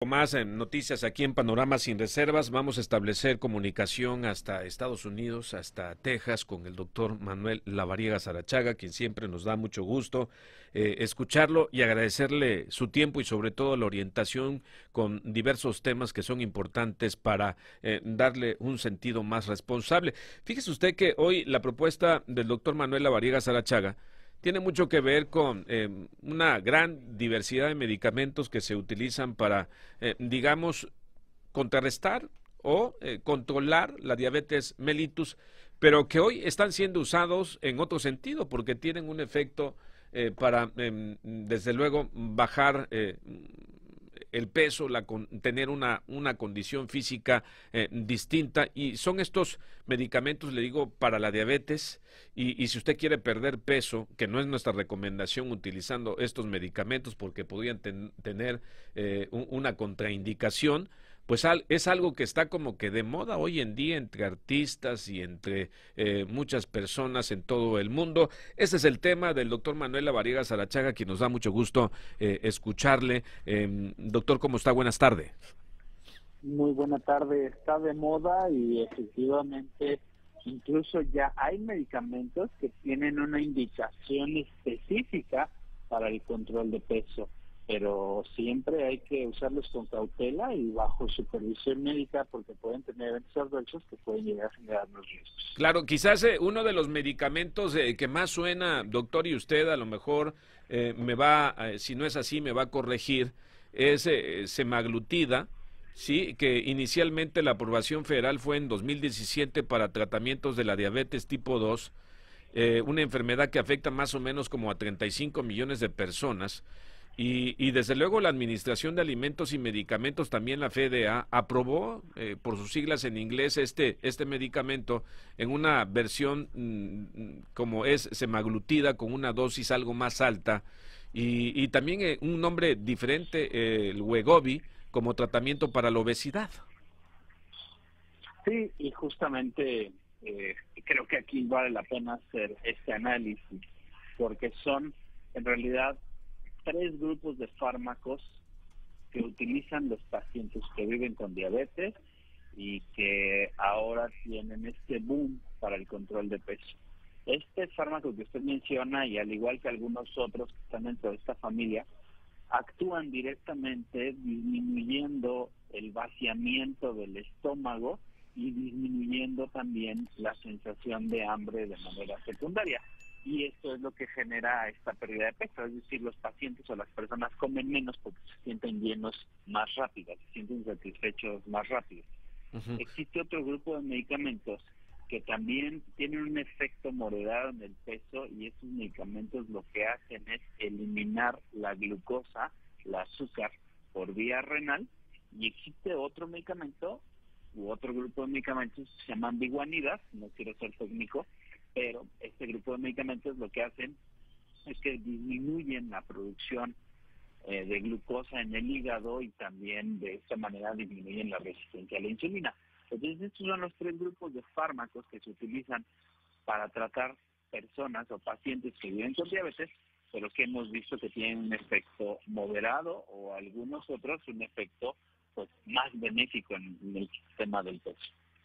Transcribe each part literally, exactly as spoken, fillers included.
Más eh, noticias aquí en Panorama Sin Reservas. Vamos a establecer comunicación hasta Estados Unidos, hasta Texas, con el doctor Manuel Lavariega Sarachaga, quien siempre nos da mucho gusto eh, escucharlo y agradecerle su tiempo y sobre todo la orientación con diversos temas que son importantes para eh, darle un sentido más responsable. Fíjese usted que hoy la propuesta del doctor Manuel Lavariega Sarachaga tiene mucho que ver con eh, una gran diversidad de medicamentos que se utilizan para, eh, digamos, contrarrestar o eh, controlar la diabetes mellitus, pero que hoy están siendo usados en otro sentido porque tienen un efecto eh, para, eh, desde luego, bajar eh, el peso, la con, tener una, una condición física eh, distinta, y son estos medicamentos, le digo, para la diabetes, y, y si usted quiere perder peso, que no es nuestra recomendación utilizando estos medicamentos porque podrían ten, tener eh, un, una contraindicación, pues al, es algo que está como que de moda hoy en día entre artistas y entre eh, muchas personas en todo el mundo. Ese es el tema del doctor Manuel Lavariega Sarachaga, quien nos da mucho gusto eh, escucharle. Eh, doctor, ¿cómo está? Buenas tardes. Muy buena tarde. Está de moda y efectivamente incluso ya hay medicamentos que tienen una indicación específica para el control de peso, pero siempre hay que usarlos con cautela y bajo supervisión médica porque pueden tener eventos adversos que pueden llegar a generarnos riesgos. Claro, quizás eh, uno de los medicamentos eh, que más suena, doctor, y usted a lo mejor eh, me va, eh, si no es así, me va a corregir, es eh, semaglutida, sí, que inicialmente la aprobación federal fue en dos mil diecisiete para tratamientos de la diabetes tipo dos, eh, una enfermedad que afecta más o menos como a treinta y cinco millones de personas. Y, y desde luego la Administración de Alimentos y Medicamentos, también la F D A, aprobó, eh, por sus siglas en inglés, este, este medicamento en una versión mmm, como es semaglutida, con una dosis algo más alta, y, y también eh, un nombre diferente, eh, el Wegovy, como tratamiento para la obesidad. Sí, y justamente eh, creo que aquí vale la pena hacer este análisis, porque son en realidad tres grupos de fármacos que utilizan los pacientes que viven con diabetes y que ahora tienen este boom para el control de peso. Este fármaco que usted menciona, y al igual que algunos otros que están dentro de esta familia, actúan directamente disminuyendo el vaciamiento del estómago y disminuyendo también la sensación de hambre de manera secundaria. Y esto es lo que genera esta pérdida de peso, es decir, los pacientes o las personas comen menos porque se sienten llenos más rápido, se sienten satisfechos más rápido. Uh-huh. Existe otro grupo de medicamentos que también tienen un efecto moderado en el peso, y estos medicamentos lo que hacen es eliminar la glucosa, el azúcar, por vía renal. Y existe otro medicamento u otro grupo de medicamentos que se llaman biguanidas, no quiero ser técnico, pero este grupo de medicamentos lo que hacen es que disminuyen la producción eh, de glucosa en el hígado, y también de esta manera disminuyen la resistencia a la insulina. Entonces estos son los tres grupos de fármacos que se utilizan para tratar personas o pacientes que viven con diabetes, pero que hemos visto que tienen un efecto moderado, o algunos otros un efecto pues más benéfico en, en el sistema del peso.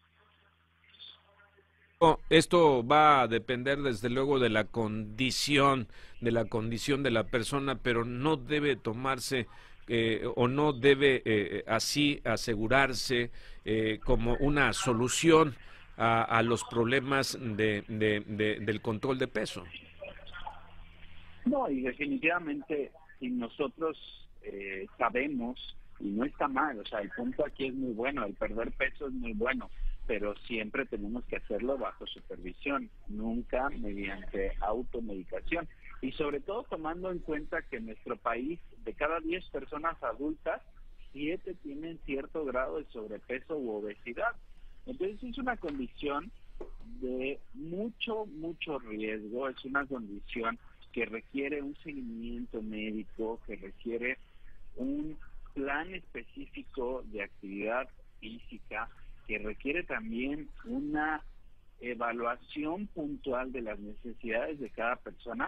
Esto va a depender desde luego de la condición, de la condición de la persona, pero no debe tomarse eh, o no debe eh, así asegurarse eh, como una solución a, a los problemas de, de, de, del control de peso. No, y definitivamente si nosotros eh, sabemos, y no está mal, o sea, el punto aquí es muy bueno, el perder peso es muy bueno, pero siempre tenemos que hacerlo bajo supervisión, nunca mediante automedicación. Y sobre todo tomando en cuenta que en nuestro país, de cada diez personas adultas, siete tienen cierto grado de sobrepeso u obesidad. Entonces es una condición de mucho, mucho riesgo, es una condición que requiere un seguimiento médico, que requiere un plan específico de actividad física, que requiere también una evaluación puntual de las necesidades de cada persona,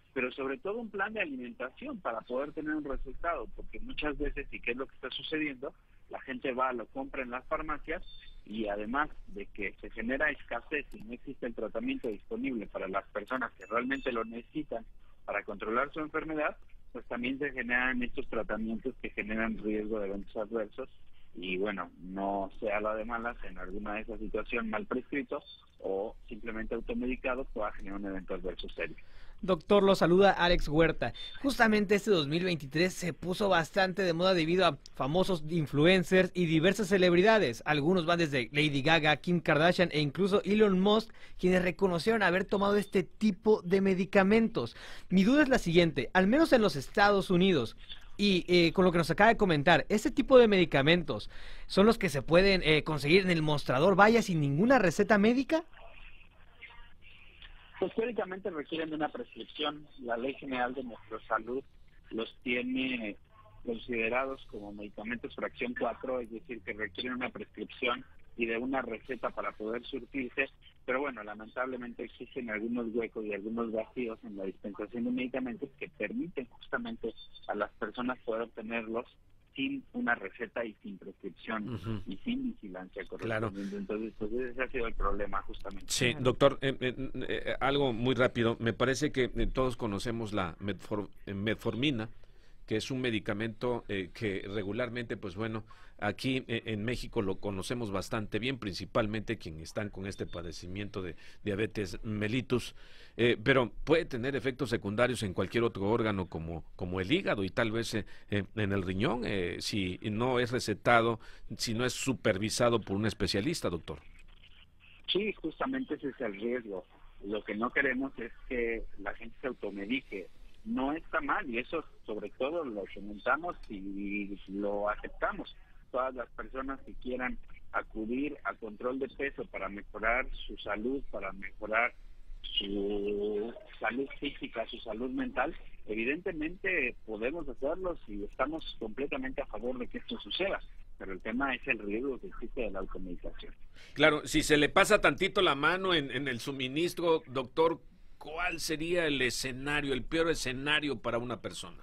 pero sobre todo un plan de alimentación para poder tener un resultado, porque muchas veces, ¿y qué es lo que está sucediendo? La gente va, lo compra en las farmacias y además de que se genera escasez y no existe el tratamiento disponible para las personas que realmente lo necesitan para controlar su enfermedad, pues también se generan estos tratamientos que generan riesgo de eventos adversos y bueno, no sea la de malas en alguna de esas situaciones mal prescritos o simplemente automedicados pueda generar un evento adverso serio. Doctor, lo saluda Alex Huerta. Justamente este dos mil veintitrés se puso bastante de moda debido a famosos influencers y diversas celebridades. Algunos van desde Lady Gaga, Kim Kardashian e incluso Elon Musk, quienes reconocieron haber tomado este tipo de medicamentos. Mi duda es la siguiente, al menos en los Estados Unidos, y eh, con lo que nos acaba de comentar, ¿este tipo de medicamentos son los que se pueden eh, conseguir en el mostrador, vaya, sin ninguna receta médica? Pues teóricamente requieren de una prescripción. La Ley General de Nuestra Salud los tiene considerados como medicamentos fracción cuatro, es decir, que requieren una prescripción y de una receta para poder surtirse, pero bueno, lamentablemente existen algunos huecos y algunos vacíos en la dispensación de medicamentos que permiten justamente a las personas poder obtenerlos sin una receta y sin prescripción uh-huh. y sin vigilancia correspondiente. Claro. Entonces, pues ese ha sido el problema justamente. Sí, doctor, eh, eh, eh, algo muy rápido. Me parece que eh, todos conocemos la metfor, eh, metformina, que es un medicamento eh, que regularmente, pues bueno, aquí eh, en México lo conocemos bastante bien, principalmente quienes están con este padecimiento de diabetes mellitus, eh, pero puede tener efectos secundarios en cualquier otro órgano como, como el hígado y tal vez eh, en el riñón, eh, si no es recetado, si no es supervisado por un especialista, doctor. Sí, justamente ese es el riesgo. Lo que no queremos es que la gente se automedique. No está mal y eso sobre todo lo comentamos y lo aceptamos. Todas las personas que quieran acudir a control de peso para mejorar su salud, para mejorar su salud física, su salud mental, evidentemente podemos hacerlo y estamos completamente a favor de que esto suceda. Pero el tema es el riesgo que existe de la automedicación. Claro, si se le pasa tantito la mano en, en el suministro, doctor, ¿cuál sería el escenario, el peor escenario para una persona?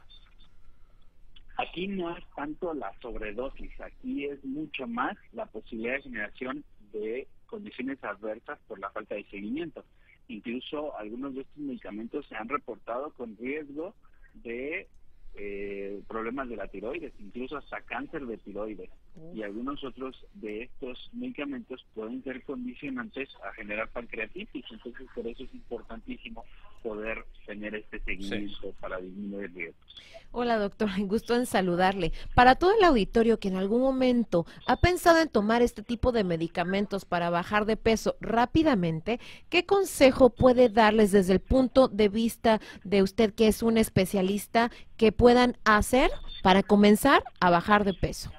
Aquí no es tanto la sobredosis, aquí es mucho más la posibilidad de generación de condiciones adversas por la falta de seguimiento. Incluso algunos de estos medicamentos se han reportado con riesgo de eh, problemas de la tiroides, incluso hasta cáncer de tiroides. Y algunos otros de estos medicamentos pueden ser condicionantes a generar pancreatitis, entonces por eso es importantísimo poder tener este seguimiento sí. para disminuir riesgos. Hola doctor, gusto en saludarle. Para todo el auditorio que en algún momento ha pensado en tomar este tipo de medicamentos para bajar de peso rápidamente, ¿qué consejo puede darles desde el punto de vista de usted que es un especialista que puedan hacer para comenzar a bajar de peso?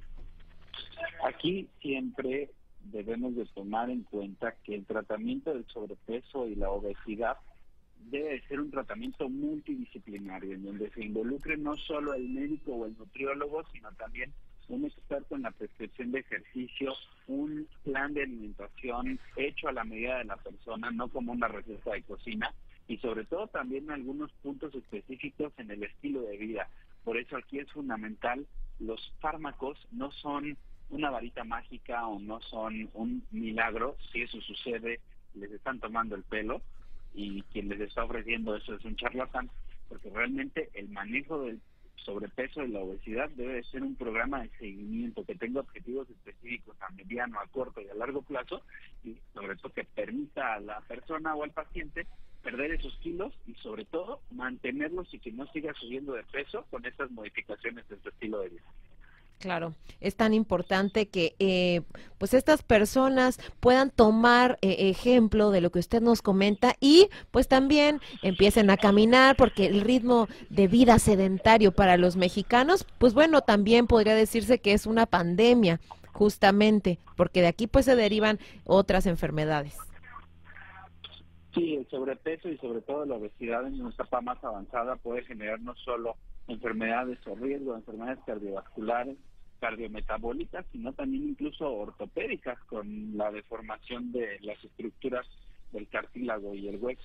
Aquí siempre debemos de tomar en cuenta que el tratamiento del sobrepeso y la obesidad debe de ser un tratamiento multidisciplinario, en donde se involucre no solo el médico o el nutriólogo, sino también un experto en la prescripción de ejercicio, un plan de alimentación hecho a la medida de la persona, no como una receta de cocina, y sobre todo también algunos puntos específicos en el estilo de vida. Por eso aquí es fundamental, los fármacos no son una varita mágica o no son un milagro. Si eso sucede, les están tomando el pelo y quien les está ofreciendo eso es un charlatán, porque realmente el manejo del sobrepeso y la obesidad debe de ser un programa de seguimiento que tenga objetivos específicos a mediano, a corto y a largo plazo, y sobre todo que permita a la persona o al paciente perder esos kilos y sobre todo mantenerlos y que no siga subiendo de peso con estas modificaciones de su estilo de vida. Claro, es tan importante que eh, pues estas personas puedan tomar eh, ejemplo de lo que usted nos comenta y pues también empiecen a caminar, porque el ritmo de vida sedentario para los mexicanos, pues bueno, también podría decirse que es una pandemia, justamente, porque de aquí pues se derivan otras enfermedades. Sí, el sobrepeso y sobre todo la obesidad en una etapa más avanzada puede generar no solo enfermedades o riesgo de enfermedades cardiovasculares, cardiometabólicas, sino también incluso ortopédicas, con la deformación de las estructuras del cartílago y el hueso.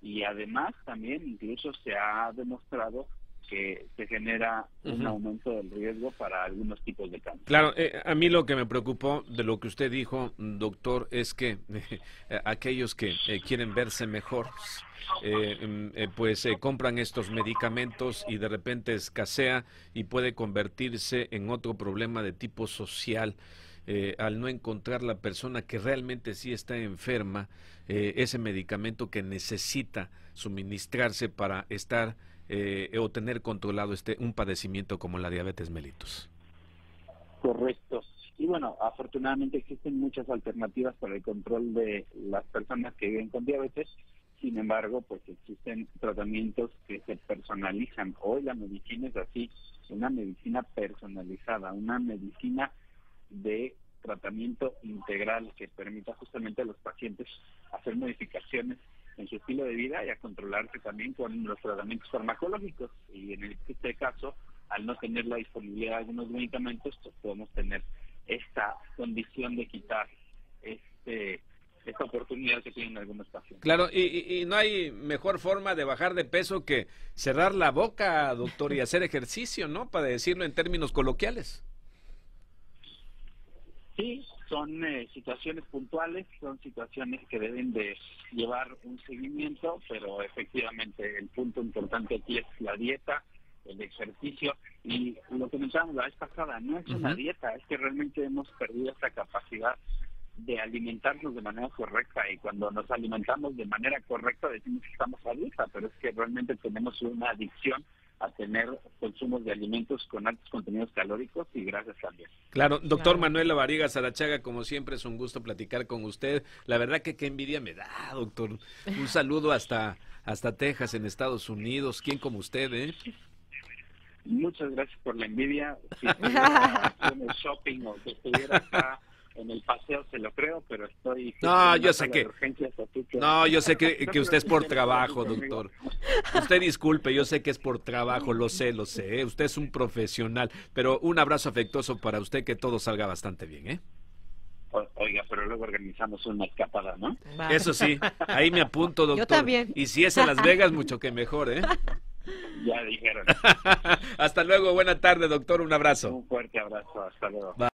y además también incluso se ha demostrado que se genera un uh-huh. aumento del riesgo para algunos tipos de cáncer. Claro, eh, a mí lo que me preocupó de lo que usted dijo, doctor, es que eh, aquellos que eh, quieren verse mejor, eh, eh, pues eh, compran estos medicamentos y de repente escasea y puede convertirse en otro problema de tipo social. Eh, al no encontrar la persona que realmente sí está enferma, eh, ese medicamento que necesita suministrarse para estar Eh, o tener controlado este un padecimiento como la diabetes mellitus. Correcto. Y bueno, afortunadamente existen muchas alternativas para el control de las personas que viven con diabetes. Sin embargo, pues existen tratamientos que se personalizan. Hoy la medicina es así, una medicina personalizada, una medicina de tratamiento integral que permita justamente a los pacientes hacer modificaciones en su estilo de vida y a controlarse también con los tratamientos farmacológicos. Y en este caso, al no tener la disponibilidad de algunos medicamentos, pues podemos tener esta condición de quitar este esta oportunidad que tienen algunos pacientes. Claro, y, y, y no hay mejor forma de bajar de peso que cerrar la boca, doctor, y hacer ejercicio, ¿no? Para decirlo en términos coloquiales. Sí, son eh, situaciones puntuales, son situaciones que deben de llevar un seguimiento, pero efectivamente el punto importante aquí es la dieta, el ejercicio, y lo que mencionamos la vez pasada, no es una uh-huh. dieta, es que realmente hemos perdido esa capacidad de alimentarnos de manera correcta, y cuando nos alimentamos de manera correcta decimos que estamos a dieta, pero es que realmente tenemos una adicción a tener consumos de alimentos con altos contenidos calóricos y grasas también. Claro, doctor claro. Manuel Lavariega Sarachaga, como siempre es un gusto platicar con usted. La verdad que qué envidia me da, doctor. Un saludo hasta hasta Texas, en Estados Unidos. ¿Quién como usted, eh? Muchas gracias por la envidia. Si estuviera en el shopping o que estuviera acá en el paseo, se lo creo, pero estoy... No, yo sé que... que... No, yo sé que, que usted es por trabajo, doctor. Usted disculpe, yo sé que es por trabajo, lo sé, lo sé. ¿eh? Usted es un profesional, pero un abrazo afectuoso para usted, que todo salga bastante bien, ¿eh? Oiga, pero luego organizamos una escapada, ¿no? Vale. Eso sí, ahí me apunto, doctor. Yo también. Y si es en Las Vegas, mucho que mejor, ¿eh? Ya dijeron. Hasta luego, buena tarde, doctor, un abrazo. Un fuerte abrazo, hasta luego. Bye.